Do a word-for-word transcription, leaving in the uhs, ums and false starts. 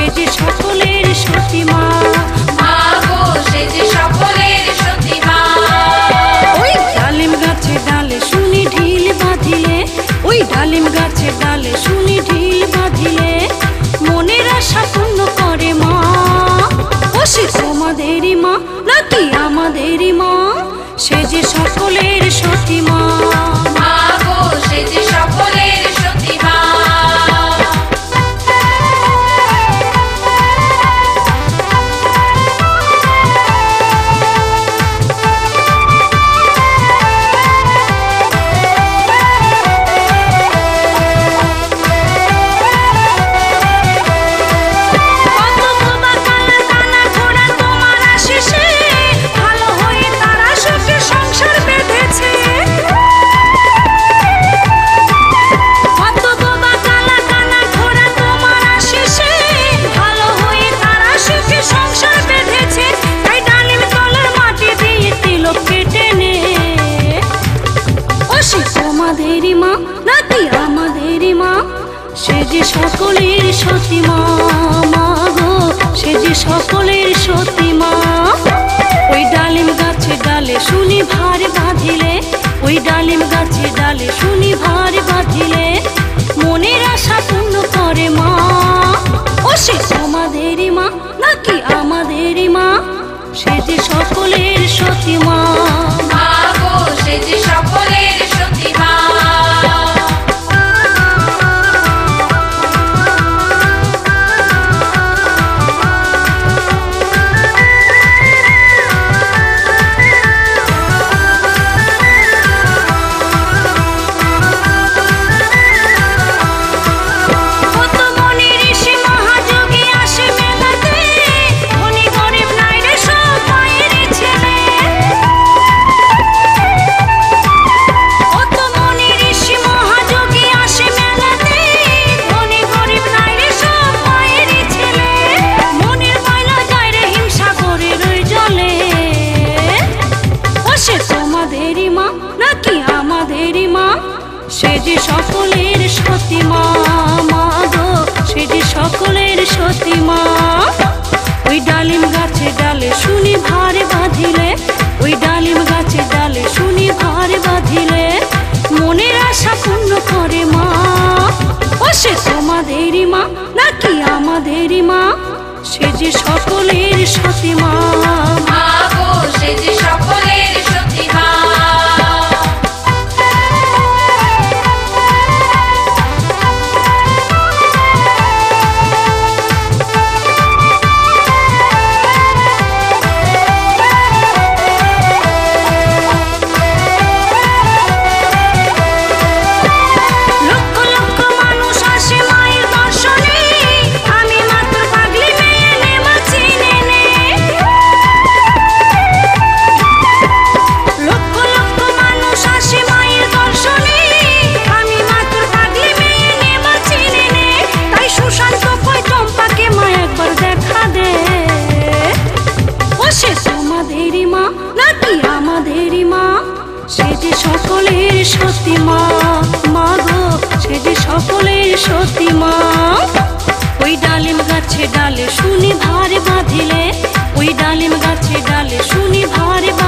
যে সকলের সতী মা। মা গো সে যে সকলের সতী মা। ওই ডালিম গাছের ডালে শুনি ঢিল বাঁধিলে, ওই ডালিম গাছের ডালে শুনি ঢিল বাঁধিলে মনের আশা পূর্ণ করে মা। ও সে তোমাদেরই মা নাকি আমাদেরই মা? সে যে সকলের সতী মা। মা গো সে যে সকলের সতী মা। তোমাদেরই মা নাকি আমাদেরই মা? সে যে সকলের সতী মা। মা গো সে যে সকলের সতী মা। ওই ডালিম গাছের ডালে শুনি ভার বাঁধিলে, ওই ডালিম গাছের ডালে শুনি ভার বাঁধিলে মনের আশা পূর্ণ করে মা। ও সে তোমাদেরই মা নাকি আমাদেরই মা? সে যে সকলের সতী মা। মা গো সে যে সকলের সতী মা। সে যে সকলের সতী মা। মা গো সে যে সকলের সতী মা। ওই ডালিম গাছের ডালে শুনি ভার বাঁধিলে, ওই ডালিম গাছের ডালে শুনি ভার বাঁধিলে মনের আশা পূর্ণ করে মা। ও সে তোমাদেরই মা নাকি আমাদেরই মা? সে যে সকলের সতী মা। মা গো সে যে সকলের সতী মা। তোমাদেরই মা নাকি আমাদেরই মা? সে যে সকলের সতী মা। মা গো সে যে সকলের সতী মা। ওই ডালিম গাছে ডালে শুনি ভার বাঁধিলে, ওই ডালিম গাছে ডালে শুনি ভার